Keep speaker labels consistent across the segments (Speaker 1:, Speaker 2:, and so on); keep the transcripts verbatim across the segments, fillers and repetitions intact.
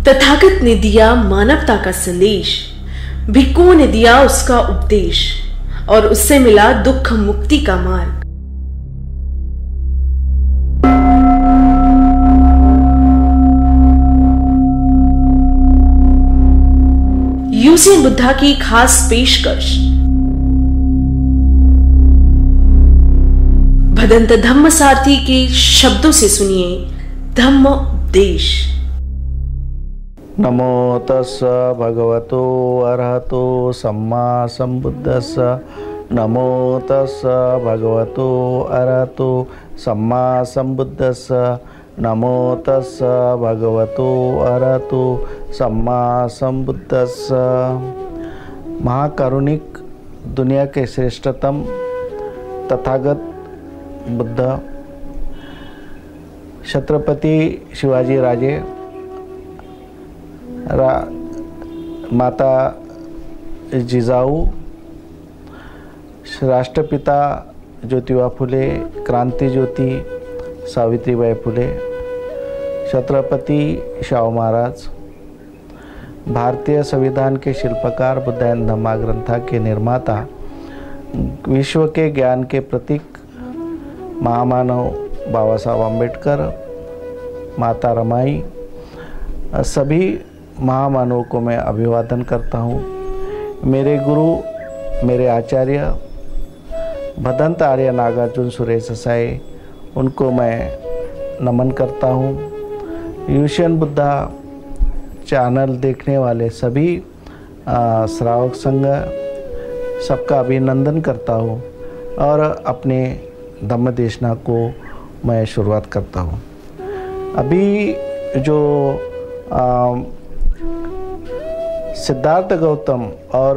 Speaker 1: तथागत ने दिया मानवता का संदेश, भिक्षुओं ने दिया उसका उपदेश और उससे मिला दुख मुक्ति का मार्ग। यूसेन बुद्धा की खास पेशकश भदंत धम्म सारथी के शब्दों से सुनिए धम्म उपदेश।
Speaker 2: नमो तस्स भगवतो अरहतो सम्मा संबुद्धस्स। नमो तस्स भगवतो अरहतो सम्मा संबुद्धस्स। नमो तस्स भगवतो अरहतो सम्मा संबुद्धस्स। महाकारुणिक, दुनिया के श्रेष्ठतम तथागत बुद्ध छत्रपति शिवाजी राजे, रा, माता जिजाऊ, राष्ट्रपिता ज्योतिबा फुले, क्रांति ज्योति सावित्रीबाई फुले, छत्रपति शाहू महाराज, भारतीय संविधान के शिल्पकार, बुद्धायन धम्मा ग्रंथा के निर्माता, विश्व के ज्ञान के प्रतीक महामानव बाबा साहब अम्बेडकर, माता रमाई, सभी महामानवों को मैं अभिवादन करता हूँ। मेरे गुरु, मेरे आचार्य भदंत आर्य नागार्जुन सुरेश साई, उनको मैं नमन करता हूँ। यूसेन बुद्धा चैनल देखने वाले सभी श्रावक संघ, सबका अभिनंदन करता हूँ और अपने धम्म देशना को मैं शुरुआत करता हूँ। अभी जो आ, सिद्धार्थ गौतम और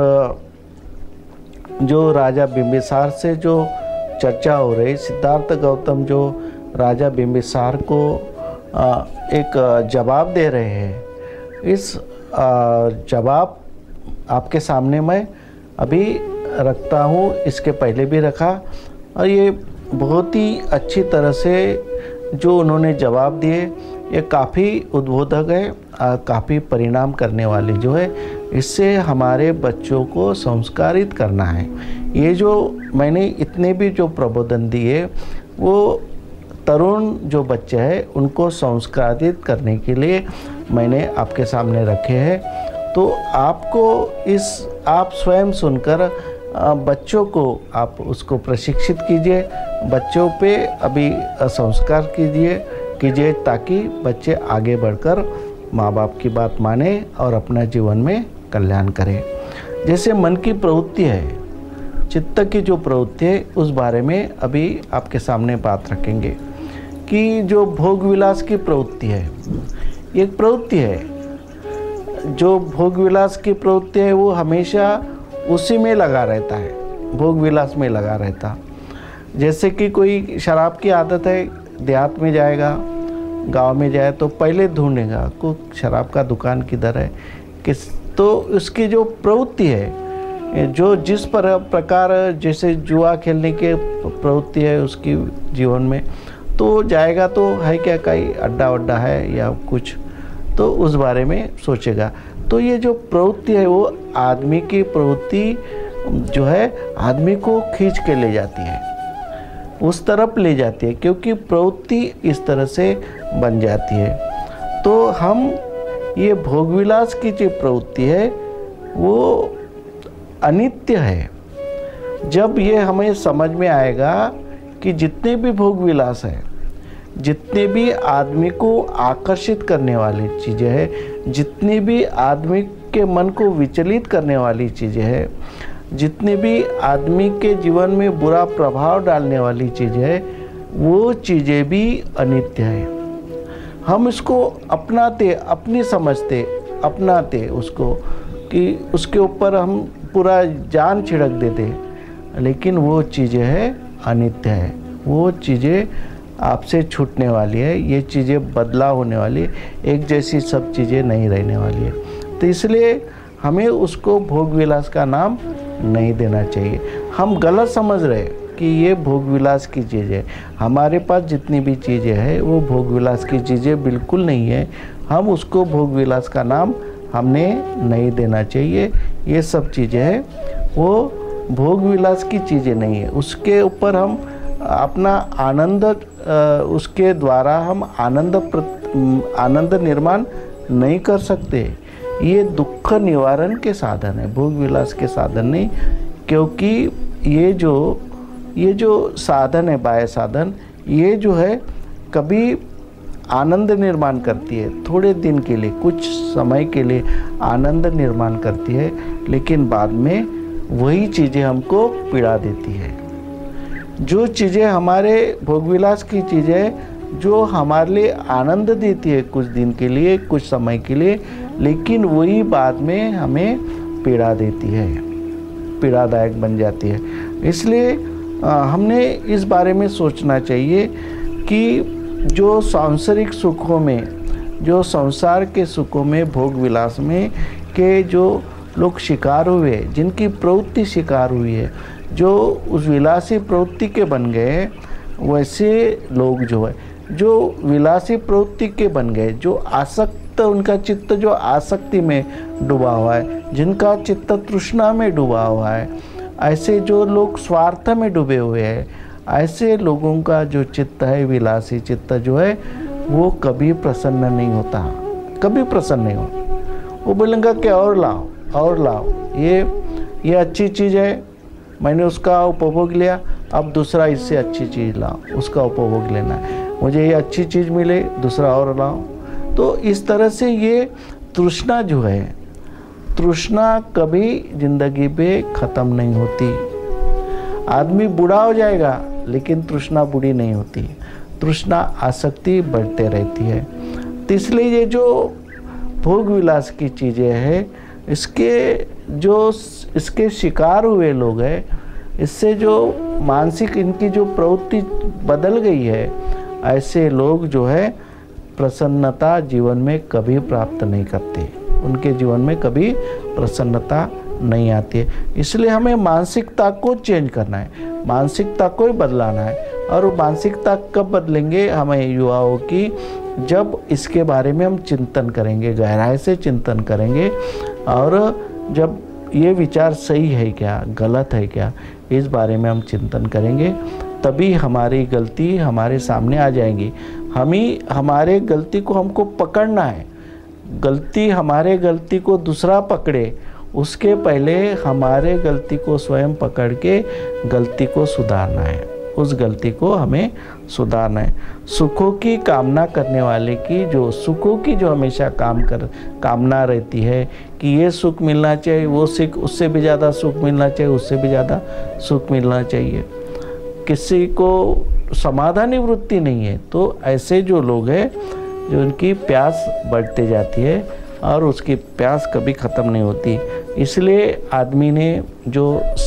Speaker 2: जो राजा बिंबिसार से जो चर्चा हो रही, सिद्धार्थ गौतम जो राजा बिंबिसार को आ, एक जवाब दे रहे हैं, इस आ, जवाब आपके सामने मैं अभी रखता हूँ, इसके पहले भी रखा और ये बहुत ही अच्छी तरह से जो उन्होंने जवाब दिए, ये काफ़ी उद्बोधक है, काफ़ी परिणाम करने वाले जो है। इससे हमारे बच्चों को संस्कारित करना है। ये जो मैंने इतने भी जो प्रबोधन दिए, वो तरुण जो बच्चे हैं उनको संस्कारित करने के लिए मैंने आपके सामने रखे हैं। तो आपको इस आप स्वयं सुनकर बच्चों को आप उसको प्रशिक्षित कीजिए, बच्चों पे अभी संस्कार कीजिए कीजिए ताकि बच्चे आगे बढ़कर माँ बाप की बात माने और अपना जीवन में कल्याण करें। जैसे मन की प्रवृत्ति है, चित्त की जो प्रवृत्ति है, उस बारे में अभी आपके सामने बात रखेंगे कि जो भोग विलास की प्रवृत्ति है, एक प्रवृत्ति है। जो भोग विलास की प्रवृत्ति है वो हमेशा उसी में लगा रहता है, भोग विलास में लगा रहता। जैसे कि कोई शराब की आदत है, देहात में जाएगा, गांव में जाए तो पहले ढूंढेगा को शराब का दुकान किधर है, किस, तो उसकी जो प्रवृत्ति है, जो जिस पर प्रकार जैसे जुआ खेलने के प्रवृत्ति है उसकी जीवन में, तो जाएगा तो है क्या कहीं अड्डा वड्डा है या कुछ, तो उस बारे में सोचेगा। तो ये जो प्रवृत्ति है वो आदमी की प्रवृत्ति जो है आदमी को खींच के ले जाती है, उस तरफ ले जाती है, क्योंकि प्रवृत्ति इस तरह से बन जाती है। तो हम ये भोगविलास की जो प्रवृत्ति है वो अनित्य है। जब ये हमें समझ में आएगा कि जितने भी भोगविलास है, जितने भी आदमी को आकर्षित करने वाली चीज़ें हैं, जितनी भी आदमी के मन को विचलित करने वाली चीज़ें हैं, जितने भी आदमी के जीवन में बुरा प्रभाव डालने वाली चीज़ें हैं, वो चीज़ें भी अनित्य हैं। हम इसको अपनाते, अपनी समझते, अपनाते उसको कि उसके ऊपर हम पूरा जान छिड़क देते, लेकिन वो चीज़ें हैं अनित्य है। वो चीज़ें आपसे छूटने वाली है, ये चीज़ें बदलाव होने वाली है, एक जैसी सब चीज़ें नहीं रहने वाली है। तो इसलिए हमें उसको भोग विलास का नाम नहीं देना चाहिए। हम गलत समझ रहे, कि ये भोग विलास की चीज़ है। हमारे पास जितनी भी चीज़ें हैं वो भोग विलास की चीज़ें बिल्कुल नहीं है। हम उसको भोग विलास का नाम हमने नहीं देना चाहिए। ये सब चीज़ें हैं वो भोग विलास की चीज़ें नहीं है। उसके ऊपर हम अपना आनंद, उसके द्वारा हम आनंद आनंद निर्माण नहीं कर सकते। ये दुख निवारण के साधन है, भोग विलास के साधन नहीं। क्योंकि ये जो ये जो साधन है, बाह्य साधन, ये जो है कभी आनंद निर्माण करती है, थोड़े दिन के लिए, कुछ समय के लिए आनंद निर्माण करती है, लेकिन बाद में वही चीज़ें हमको पीड़ा देती है। जो चीज़ें हमारे भोगविलास की चीज़ें जो हमारे लिए आनंद देती है कुछ दिन के लिए, कुछ समय के लिए, लेकिन वही बाद में हमें पीड़ा देती है, पीड़ादायक बन जाती है। इसलिए हमने इस बारे में सोचना चाहिए कि जो सांसारिक सुखों में, जो संसार के सुखों में, भोग विलास में के जो लोग शिकार हुए, जिनकी प्रवृत्ति शिकार हुई है, जो उस विलासी प्रवृत्ति के बन गए, वैसे लोग जो है जो विलासी प्रवृत्ति के बन गए, जो आसक्त, उनका चित्त जो आसक्ति में डूबा हुआ है, जिनका चित्त तृष्णा में डूबा हुआ है, ऐसे जो लोग स्वार्थ में डूबे हुए हैं, ऐसे लोगों का जो चित्त है, विलासी चित्त जो है, वो कभी प्रसन्न नहीं होता, कभी प्रसन्न नहीं हो। वो बोलेंगे कि और लाओ और लाओ, ये ये अच्छी चीज़ है, मैंने उसका उपभोग लिया, अब दूसरा इससे अच्छी चीज़ लाओ, उसका उपभोग लेना है, मुझे ये अच्छी चीज़ मिले, दूसरा और लाओ। तो इस तरह से ये तृष्णा जो है, तृष्णा कभी ज़िंदगी पे ख़त्म नहीं होती। आदमी बूढ़ा हो जाएगा लेकिन तृष्णा बूढ़ी नहीं होती, तृष्णा आसक्ति बढ़ते रहती है। तो इसलिए ये जो भोग विलास की चीज़ें हैं, इसके जो इसके शिकार हुए लोग हैं, इससे जो मानसिक इनकी जो प्रवृत्ति बदल गई है, ऐसे लोग जो है प्रसन्नता जीवन में कभी प्राप्त नहीं करते, उनके जीवन में कभी प्रसन्नता नहीं आती है। इसलिए हमें मानसिकता को चेंज करना है, मानसिकता को ही बदलाना है। और वो मानसिकता कब बदलेंगे हमें युवाओं की, जब इसके बारे में हम चिंतन करेंगे, गहराई से चिंतन करेंगे, और जब ये विचार सही है क्या, गलत है क्या, इस बारे में हम चिंतन करेंगे, तभी हमारी गलती हमारे सामने आ जाएंगी। हम ही हमारे गलती को हमको पकड़ना है, गलती हमारे गलती को दूसरा पकड़े, उसके पहले हमारे गलती को स्वयं पकड़ के गलती को सुधारना है, उस गलती को हमें सुधारना है। सुखों की कामना करने वाले की, जो सुखों की जो हमेशा काम कर कामना रहती है कि ये सुख मिलना चाहिए, वो सुख, उससे भी ज़्यादा सुख मिलना चाहिए, उससे भी ज़्यादा सुख मिलना चाहिए, किसी को समाधानी वृत्ति नहीं है, तो ऐसे जो लोग हैं, जो उनकी प्यास बढ़ते जाती है और उसकी प्यास कभी ख़त्म नहीं होती। इसलिए आदमी ने जो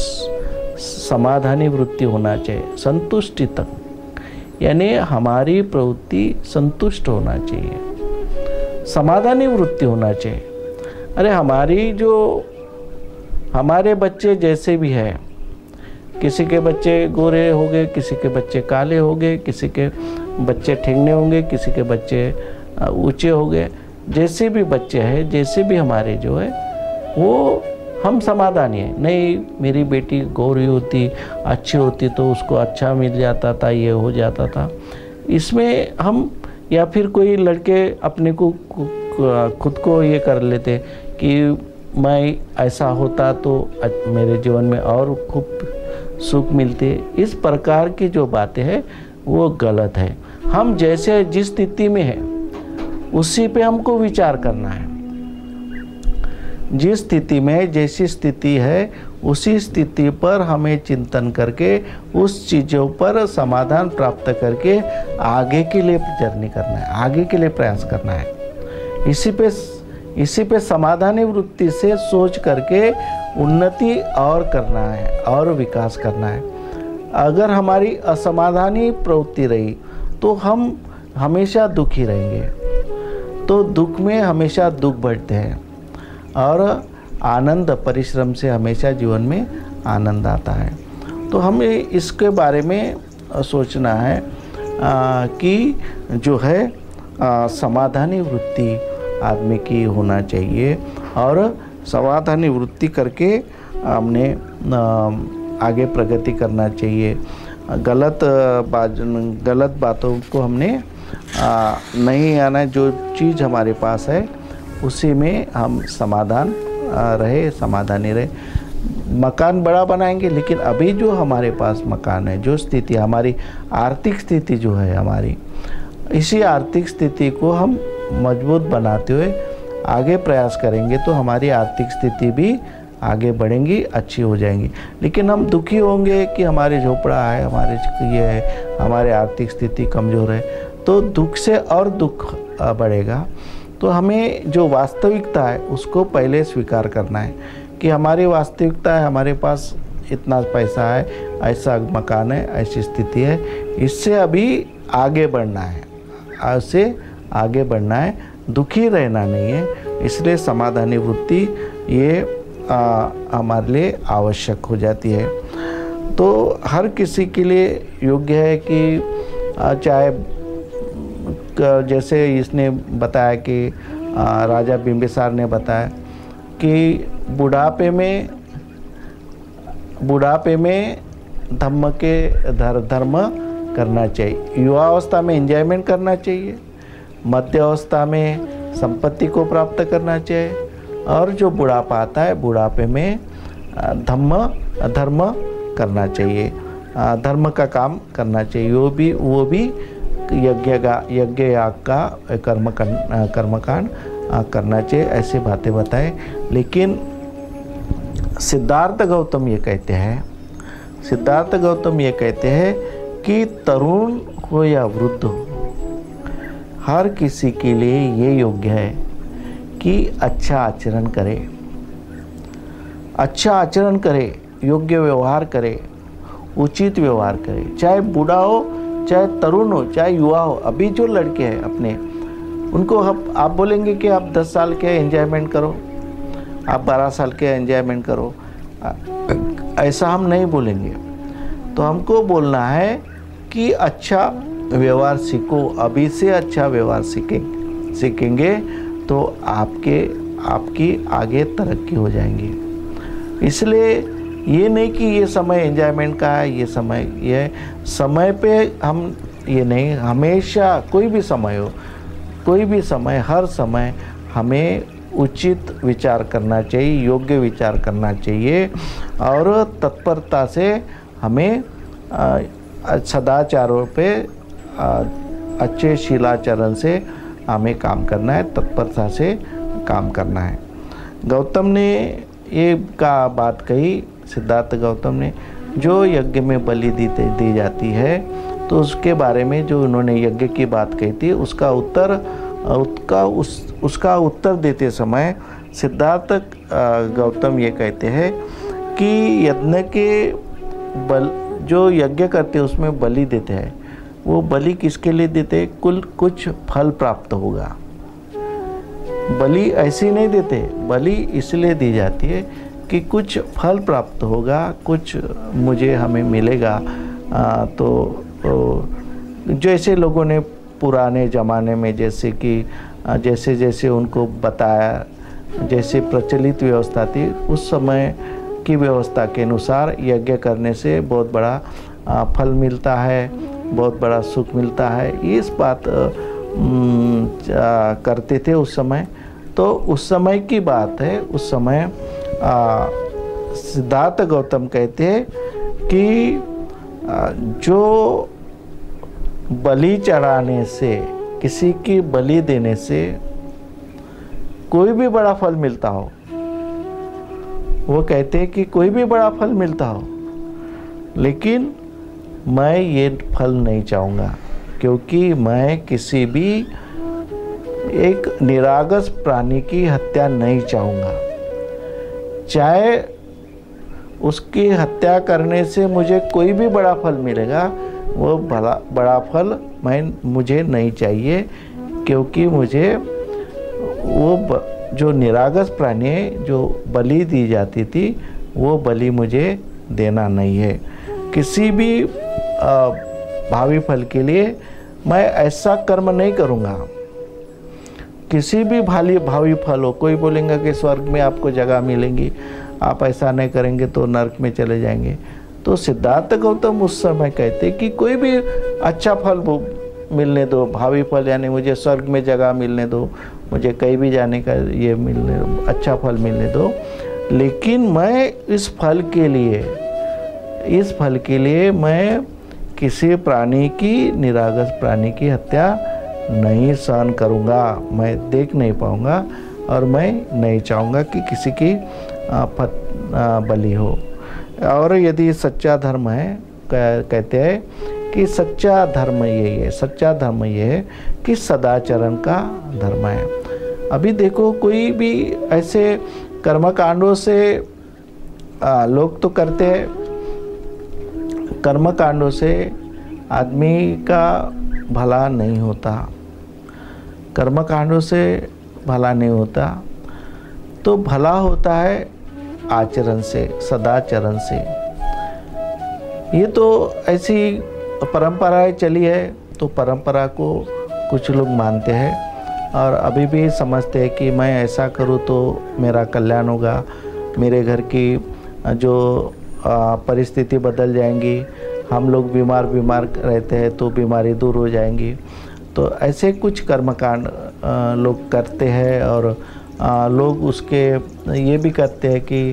Speaker 2: समाधानी वृत्ति होना चाहिए, संतुष्टि तक, यानी हमारी प्रवृत्ति संतुष्ट होना चाहिए, समाधानी वृत्ति होना चाहिए। अरे हमारी जो हमारे बच्चे जैसे भी है, किसी के बच्चे गोरे हो गए, किसी के बच्चे काले हो गए, किसी के बच्चे ठेंगने होंगे, किसी के बच्चे ऊंचे हो गए, जैसे भी बच्चे हैं, जैसे भी हमारे जो है, वो हम समाधानी है। नहीं मेरी बेटी गोरी होती, अच्छी होती तो उसको अच्छा मिल जाता था, ये हो जाता था, इसमें हम, या फिर कोई लड़के अपने को खुद को ये कर लेते कि मैं ऐसा होता तो मेरे जीवन में और खूब सुख मिलते। इस प्रकार की जो बातें हैं वो गलत है। हम जैसे जिस स्थिति में हैं उसी पे हमको विचार करना है, जिस स्थिति में जैसी स्थिति है उसी स्थिति पर हमें चिंतन करके उस चीज़ों पर समाधान प्राप्त करके आगे के लिए जर्नी करना है, आगे के लिए प्रयास करना है। इसी पे इसी पे समाधानी वृत्ति से सोच करके उन्नति और करना है और विकास करना है। अगर हमारी असमाधानी प्रवृत्ति रही तो हम हमेशा दुखी रहेंगे, तो दुख में हमेशा दुख बढ़ते हैं, और आनंद परिश्रम से हमेशा जीवन में आनंद आता है। तो हमें इसके बारे में सोचना है आ, कि जो है आ, समाधानी वृत्ति आदमी की होना चाहिए, और समाधानी वृत्ति करके हमने आगे प्रगति करना चाहिए। गलत बात गलत बातों को हमने आ, नहीं आना, जो चीज़ हमारे पास है उसी में हम समाधान आ, रहे समाधानी रहे। मकान बड़ा बनाएंगे, लेकिन अभी जो हमारे पास मकान है, जो स्थिति हमारी आर्थिक स्थिति जो है हमारी, इसी आर्थिक स्थिति को हम मजबूत बनाते हुए आगे प्रयास करेंगे तो हमारी आर्थिक स्थिति भी आगे बढ़ेंगी, अच्छी हो जाएंगी। लेकिन हम दुखी होंगे कि हमारे झोपड़ा है, हमारे ये है, हमारे आर्थिक स्थिति कमज़ोर है, तो दुख से और दुख बढ़ेगा। तो हमें जो वास्तविकता है उसको पहले स्वीकार करना है कि हमारी वास्तविकता है, हमारे पास इतना पैसा है, ऐसा मकान है, ऐसी स्थिति है, इससे अभी आगे बढ़ना है, उससे आगे बढ़ना है, दुखी रहना नहीं है। इसलिए समाधानी वृत्ति ये हमारे लिए आवश्यक हो जाती है। तो हर किसी के लिए योग्य है कि आ, चाहे जैसे इसने बताया कि आ, राजा बिंबिसार ने बताया कि बुढ़ापे में बुढ़ापे में धम्म के धर धर्म करना चाहिए, युवावस्था में एंजॉयमेंट करना चाहिए, मध्य अवस्था में संपत्ति को प्राप्त करना चाहिए, और जो बुढ़ापा आता है बुढ़ापे में धम्म धर्म करना चाहिए, धर्म का काम करना चाहिए। वो भी वो भी यज्ञ का यज्ञ याग का कर्म कर्मकांड करना चाहिए, ऐसे बातें बताए। लेकिन सिद्धार्थ गौतम ये कहते हैं सिद्धार्थ गौतम ये कहते हैं कि तरुण हो या वृद्ध हो, हर किसी के लिए ये योग्य है कि अच्छा आचरण करे, अच्छा आचरण करे, योग्य व्यवहार करे, उचित व्यवहार करे, चाहे बूढ़ा हो, चाहे तरुण हो, चाहे युवा हो। अभी जो लड़के हैं अपने, उनको हम आप बोलेंगे कि आप दस साल के एंजॉयमेंट करो, आप बारह साल के एंजॉयमेंट करो, ऐसा हम नहीं बोलेंगे। तो हमको बोलना है कि अच्छा व्यवहार सीखो, अभी से अच्छा व्यवहार सीखें सीखेंगे तो आपके आपकी आगे तरक्की हो जाएंगी। इसलिए ये नहीं कि ये समय एंजॉयमेंट का है, ये समय ये समय पे हम ये नहीं, हमेशा कोई भी समय हो, कोई भी समय, हर समय हमें उचित विचार करना चाहिए, योग्य विचार करना चाहिए, और तत्परता से हमें सदाचारों पे आ, अच्छे शीलाचरण से हमें काम करना है, तत्परता से काम करना है। गौतम ने ये का बात कही, सिद्धार्थ गौतम ने, जो यज्ञ में बलि दी दी जाती है, तो उसके बारे में जो उन्होंने यज्ञ की बात कही थी, उसका उत्तर उसका उस उसका उत्तर देते समय सिद्धार्थ गौतम ये कहते हैं कि यज्ञ के बल जो यज्ञ करते हैं उसमें बलि देते हैं, वो बलि किसके लिए देते हैं? कुल कुछ फल प्राप्त होगा। बलि ऐसे नहीं देते, बलि इसलिए दी जाती है कि कुछ फल प्राप्त होगा, कुछ मुझे हमें मिलेगा। आ, तो, तो जैसे लोगों ने पुराने ज़माने में, जैसे कि जैसे जैसे उनको बताया, जैसे प्रचलित व्यवस्था थी, उस समय की व्यवस्था के अनुसार यज्ञ करने से बहुत बड़ा आ, फल मिलता है, बहुत बड़ा सुख मिलता है, इस बात आ, करते थे उस समय। तो उस समय की बात है, उस समय सिद्धार्थ गौतम कहते हैं कि आ, जो बलि चढ़ाने से, किसी की बलि देने से कोई भी बड़ा फल मिलता हो, वो कहते हैं कि कोई भी बड़ा फल मिलता हो, लेकिन मैं ये फल नहीं चाहूँगा, क्योंकि मैं किसी भी एक निरागस प्राणी की हत्या नहीं चाहूँगा। चाहे उसकी हत्या करने से मुझे कोई भी बड़ा फल मिलेगा, वो बड़ा बड़ा फल मैं मुझे नहीं चाहिए, क्योंकि मुझे वो जो निरागस प्राणी है, जो बलि दी जाती थी, वो बलि मुझे देना नहीं है। किसी भी भावी फल के लिए मैं ऐसा कर्म नहीं करूँगा। किसी भी भाली भावी फल हो, कोई बोलेंगे कि स्वर्ग में आपको जगह मिलेंगी, आप ऐसा नहीं करेंगे तो नरक में चले जाएंगे। तो सिद्धार्थ गौतम उस समय कहते कि कोई भी अच्छा फल मिलने दो, भावी फल यानी मुझे स्वर्ग में जगह मिलने दो, मुझे कहीं भी जाने का ये मिलने अच्छा फल मिलने दो, लेकिन मैं इस फल के लिए इस फल के लिए मैं किसी प्राणी की, निरागस प्राणी की हत्या नहीं सहन करूँगा, मैं देख नहीं पाऊँगा और मैं नहीं चाहूँगा कि किसी की बलि हो। और यदि सच्चा धर्म है, कहते हैं कि सच्चा धर्म यही है, सच्चा धर्म ये है कि सदाचरण का धर्म है। अभी देखो कोई भी ऐसे कर्मकांडों से आ, लोग तो करते हैं, कर्मकांडों से आदमी का भला नहीं होता, कर्मकांडों से भला नहीं होता, तो भला होता है आचरण से, सदाचरण से। ये तो ऐसी परंपराएं चली है, तो परंपरा को कुछ लोग मानते हैं और अभी भी समझते हैं कि मैं ऐसा करूँ तो मेरा कल्याण होगा, मेरे घर की जो परिस्थिति बदल जाएंगी, हम लोग बीमार बीमार रहते हैं तो बीमारी दूर हो जाएंगी। तो ऐसे कुछ कर्मकांड लोग करते हैं और आ, लोग उसके ये भी करते हैं कि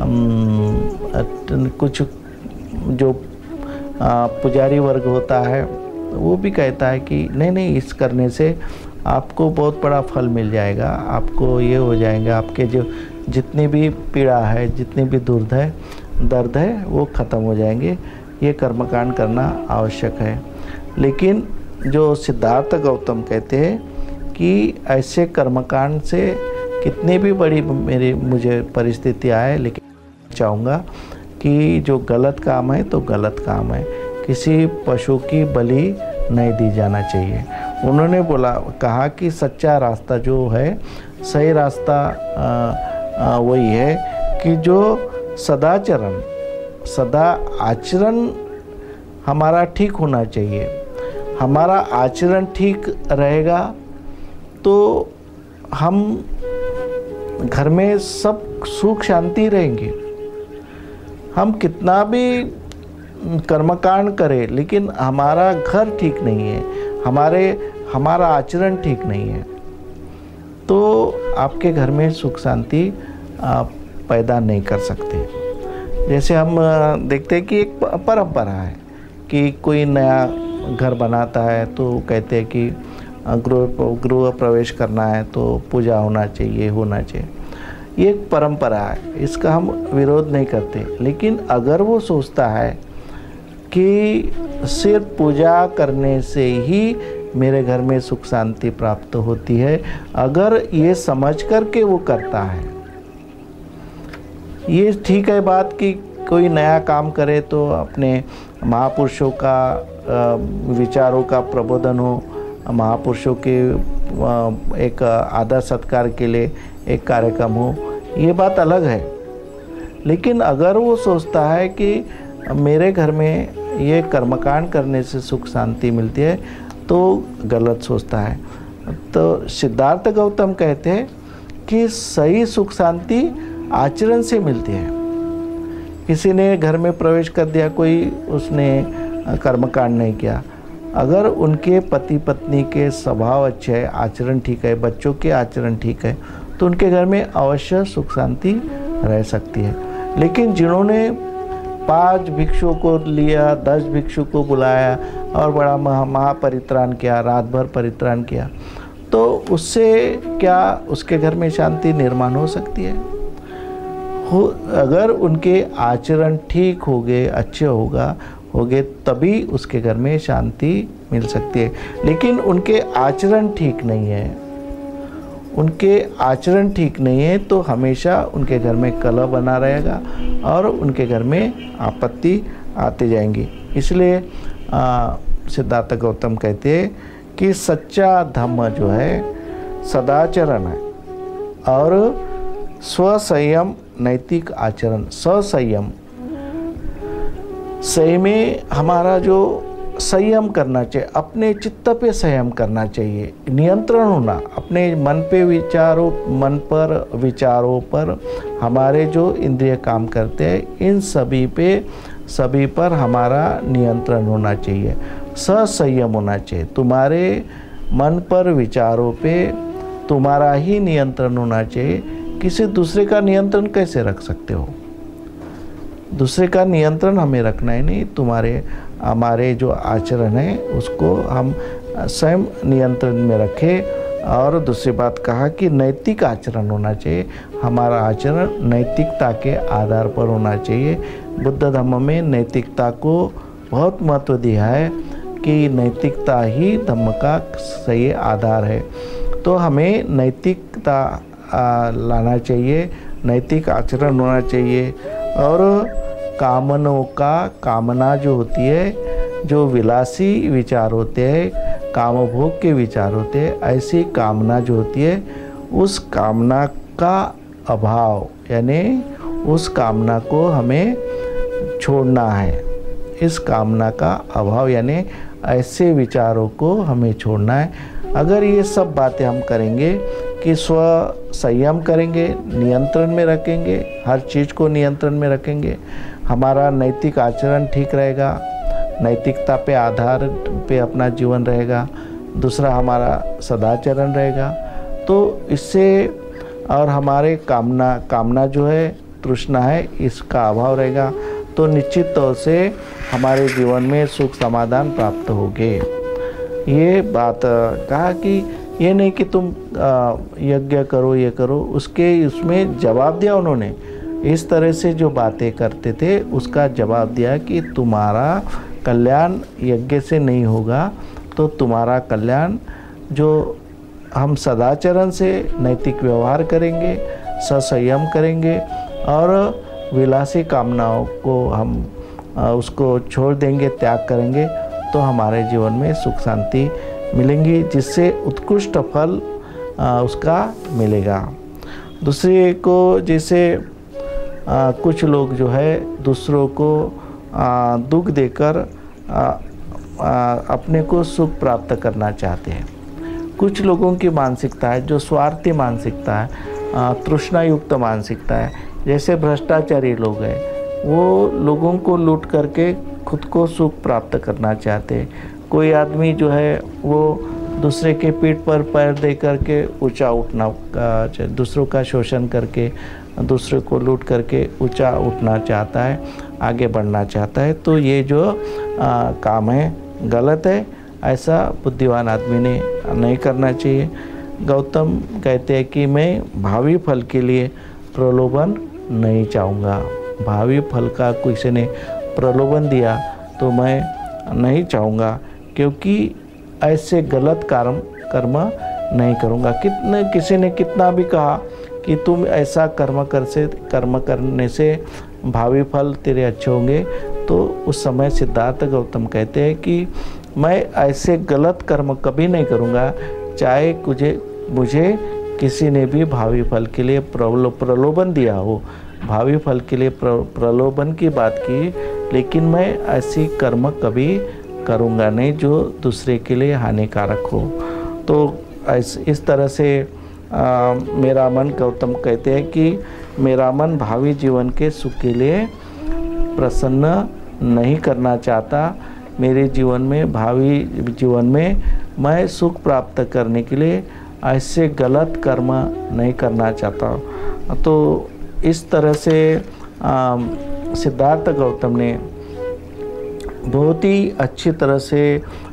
Speaker 2: आम, कुछ जो पुजारी वर्ग होता है वो भी कहता है कि नहीं नहीं इस करने से आपको बहुत बड़ा फल मिल जाएगा, आपको ये हो जाएगा, आपके जो जितनी भी पीड़ा है, जितनी भी दुर्द है दर्द है वो ख़त्म हो जाएंगे, ये कर्मकांड करना आवश्यक है। लेकिन जो सिद्धार्थ गौतम कहते हैं कि ऐसे कर्मकांड से कितनी भी बड़ी मेरी मुझे परिस्थिति आए, लेकिन चाहूँगा कि जो गलत काम है तो गलत काम है, किसी पशु की बलि नहीं दी जाना चाहिए। उन्होंने बोला कहा कि सच्चा रास्ता जो है, सही रास्ता आ, आ, वही है कि जो सदाचरण सदा आचरण हमारा ठीक होना चाहिए। हमारा आचरण ठीक रहेगा तो हम घर में सब सुख शांति रहेंगे। हम कितना भी कर्मकांड करें लेकिन हमारा घर ठीक नहीं है, हमारे हमारा आचरण ठीक नहीं है, तो आपके घर में सुख शांति आप पैदा नहीं कर सकते। जैसे हम देखते हैं कि एक परंपरा है कि कोई नया घर बनाता है तो कहते हैं कि गृह गृह प्रवेश करना है तो पूजा होना चाहिए होना चाहिए ये एक परंपरा है, इसका हम विरोध नहीं करते। लेकिन अगर वो सोचता है कि सिर्फ पूजा करने से ही मेरे घर में सुख शांति प्राप्त होती है, अगर ये समझ कर के वो करता है, ये ठीक है बात कि कोई नया काम करे तो अपने महापुरुषों का विचारों का प्रबोधन हो, महापुरुषों के एक आदर सत्कार के लिए एक कार्यक्रम हो, ये बात अलग है। लेकिन अगर वो सोचता है कि मेरे घर में ये कर्मकांड करने से सुख शांति मिलती है तो गलत सोचता है। तो सिद्धार्थ गौतम कहते हैं कि सही सुख शांति आचरण से मिलती है। किसी ने घर में प्रवेश कर दिया, कोई उसने कर्मकांड नहीं किया, अगर उनके पति पत्नी के स्वभाव अच्छे है, आचरण ठीक है, बच्चों के आचरण ठीक है, तो उनके घर में अवश्य सुख शांति रह सकती है। लेकिन जिन्होंने पांच भिक्षुओं को लिया, दस भिक्षु को बुलाया और बड़ा महा महापरित्राण किया, रात भर परित्राण किया, तो उससे क्या उसके घर में शांति निर्माण हो सकती है? हो अगर उनके आचरण ठीक हो गए, अच्छे होगा हो गए तभी उसके घर में शांति मिल सकती है। लेकिन उनके आचरण ठीक नहीं है, उनके आचरण ठीक नहीं है तो हमेशा उनके घर में कलह बना रहेगा और उनके घर में आपत्ति आती जाएंगी। इसलिए सिद्धार्थ गौतम कहते हैं कि सच्चा धर्म जो है सदाचरण है और स्वसंयम नैतिक आचरण। ससंयम सही में हमारा जो संयम करना चाहिए, अपने चित्त पे संयम करना चाहिए, नियंत्रण होना अपने मन पे, विचारों मन पर, विचारों पर, हमारे जो इंद्रिय काम करते हैं इन सभी पे सभी पर हमारा नियंत्रण होना चाहिए, ससंयम होना चाहिए। तुम्हारे मन पर, विचारों पे तुम्हारा ही नियंत्रण होना चाहिए। किसी दूसरे का नियंत्रण कैसे रख सकते हो? दूसरे का नियंत्रण हमें रखना है नहीं, तुम्हारे हमारे जो आचरण है उसको हम स्वयं नियंत्रण में रखें। और दूसरी बात कहा कि नैतिक आचरण होना चाहिए, हमारा आचरण नैतिकता के आधार पर होना चाहिए। बुद्ध धर्म में नैतिकता को बहुत महत्व दिया है कि नैतिकता ही धर्म का सही आधार है। तो हमें नैतिकता लाना चाहिए, नैतिक आचरण होना चाहिए। और कामनों का कामना जो होती है, जो विलासी विचार होते हैं, कामभोग के विचार होते हैं, ऐसी कामना जो होती है उस कामना का अभाव, यानी उस कामना को हमें छोड़ना है। इस कामना का अभाव यानी ऐसे विचारों को हमें छोड़ना है। अगर ये सब बातें हम करेंगे कि स्व संयम करेंगे, नियंत्रण में रखेंगे, हर चीज़ को नियंत्रण में रखेंगे, हमारा नैतिक आचरण ठीक रहेगा, नैतिकता पे आधार पे अपना जीवन रहेगा, दूसरा हमारा सदाचरण रहेगा, तो इससे और हमारे कामना कामना जो है, तृष्णा है, इसका अभाव रहेगा, तो निश्चित तौर से हमारे जीवन में सुख समाधान प्राप्त होंगे। ये बात कहा कि ये नहीं कि तुम यज्ञ करो, ये करो, उसके उसमें जवाब दिया उन्होंने। इस तरह से जो बातें करते थे उसका जवाब दिया कि तुम्हारा कल्याण यज्ञ से नहीं होगा, तो तुम्हारा कल्याण जो हम सदाचरण से नैतिक व्यवहार करेंगे, ससंयम करेंगे और विलासी कामनाओं को हम उसको छोड़ देंगे, त्याग करेंगे, तो हमारे जीवन में सुख शांति मिलेंगी, जिससे उत्कृष्ट फल उसका मिलेगा। दूसरे को जैसे आ, कुछ लोग जो है दूसरों को आ, दुख देकर आ, आ, अपने को सुख प्राप्त करना चाहते हैं। कुछ लोगों की मानसिकता है जो स्वार्थी मानसिकता है, तृष्णा युक्त मानसिकता है। जैसे भ्रष्टाचारी लोग हैं, वो लोगों को लूट करके खुद को सुख प्राप्त करना चाहते हैं। कोई आदमी जो है वो दूसरे के पीठ पर पैर दे करके ऊंचा उठना, दूसरों का शोषण करके, दूसरे को लूट करके ऊंचा उठना चाहता है, आगे बढ़ना चाहता है। तो ये जो आ, काम है गलत है, ऐसा बुद्धिमान आदमी ने नहीं करना चाहिए। गौतम कहते हैं कि मैं भावी फल के लिए प्रलोभन नहीं चाहूँगा। भावी फल का किसी ने प्रलोभन दिया तो मैं नहीं चाहूँगा, क्योंकि ऐसे गलत कर्म कर्म नहीं करूँगा। कितने किसी ने कितना भी कहा कि तुम ऐसा कर्म कर से कर्म करने से भावी फल तेरे अच्छे होंगे, तो उस समय सिद्धार्थ गौतम कहते हैं कि मैं ऐसे गलत कर्म कभी नहीं करूँगा, चाहे मुझे मुझे किसी ने भी भावी फल के लिए प्रलो प्रलोभन दिया हो, भावी फल के लिए प्र, प्रलोभन की बात की, लेकिन मैं ऐसी कर्म कभी करूँगा नहीं जो दूसरे के लिए हानिकारक हो। तो इस इस तरह से आ, मेरा मन, गौतम कहते हैं कि मेरा मन भावी जीवन के सुख के लिए प्रसन्न नहीं करना चाहता। मेरे जीवन में, भावी जीवन में मैं सुख प्राप्त करने के लिए ऐसे गलत कर्म नहीं करना चाहता। तो इस तरह से सिद्धार्थ गौतम ने बहुत ही अच्छी तरह से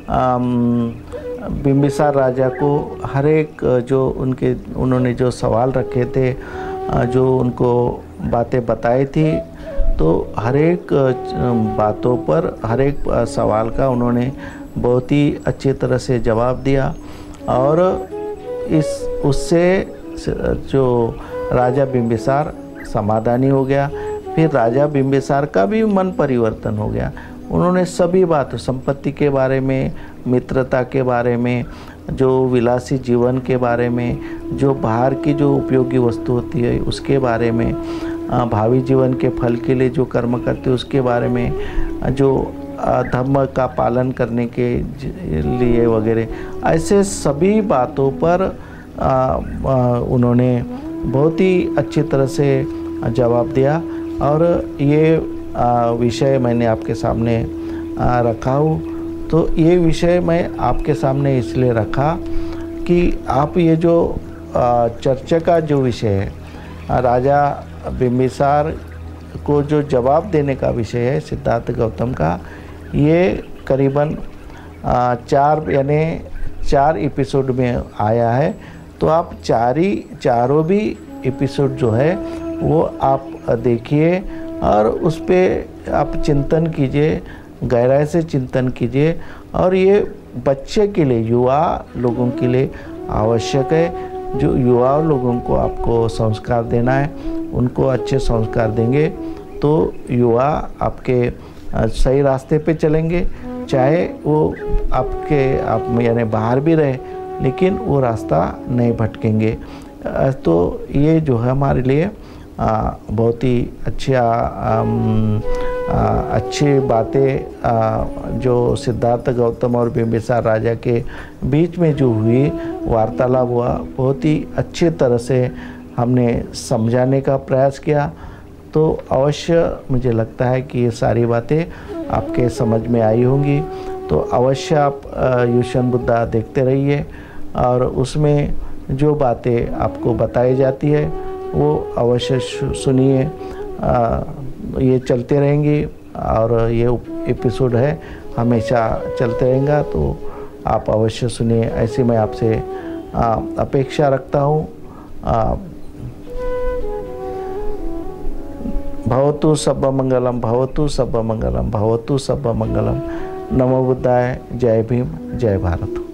Speaker 2: बिंबिसार राजा को हर एक जो उनके उन्होंने जो सवाल रखे थे, जो उनको बातें बताई थी, तो हर एक बातों पर, हर एक सवाल का उन्होंने बहुत ही अच्छी तरह से जवाब दिया। और इस उससे जो राजा बिंबिसार समाधानी हो गया। फिर राजा बिंबिसार का भी मन परिवर्तन हो गया। उन्होंने सभी बात, संपत्ति के बारे में, मित्रता के बारे में, जो विलासी जीवन के बारे में, जो बाहर की जो उपयोगी वस्तु होती है उसके बारे में, भावी जीवन के फल के लिए जो कर्म करते हैं उसके बारे में, जो धर्म का पालन करने के लिए वगैरह, ऐसे सभी बातों पर आ, आ, उन्होंने बहुत ही अच्छी तरह से जवाब दिया। और ये विषय मैंने आपके सामने आ, रखा हूँ। तो ये विषय मैं आपके सामने इसलिए रखा कि आप ये जो आ, चर्चा का जो विषय है, राजा बिंबिसार को जो जवाब देने का विषय है सिद्धार्थ गौतम का, ये करीबन आ, चार यानी चार एपिसोड में आया है। तो आप चार ही चारों भी एपिसोड जो है वो आप देखिए और उस पर आप चिंतन कीजिए, गहराई से चिंतन कीजिए। और ये बच्चे के लिए, युवा लोगों के लिए आवश्यक है। जो युवा लोगों को आपको संस्कार देना है, उनको अच्छे संस्कार देंगे तो युवा आपके सही रास्ते पे चलेंगे, चाहे वो आपके आप यानी बाहर भी रहे लेकिन वो रास्ता नहीं भटकेंगे। तो ये जो है हमारे लिए आ, बहुत ही अच्छा अच्छी बातें आ, जो सिद्धार्थ गौतम और बिंबिसार राजा के बीच में जो हुई वार्तालाप हुआ, बहुत ही अच्छे तरह से हमने समझाने का प्रयास किया। तो अवश्य मुझे लगता है कि ये सारी बातें आपके समझ में आई होंगी। तो अवश्य आप युष्यन बुद्धा देखते रहिए और उसमें जो बातें आपको बताई जाती है वो अवश्य सुनिए। ये चलते रहेंगी और ये एपिसोड है हमेशा चलते रहेगा, तो आप अवश्य सुनिए, ऐसी मैं आपसे अपेक्षा रखता हूँ। भवतु सर्वमंगलम, भवतु सर्वमंगलम, भवतु सर्वमंगलम। नमो बुद्धाय। जय भीम, जय भारत।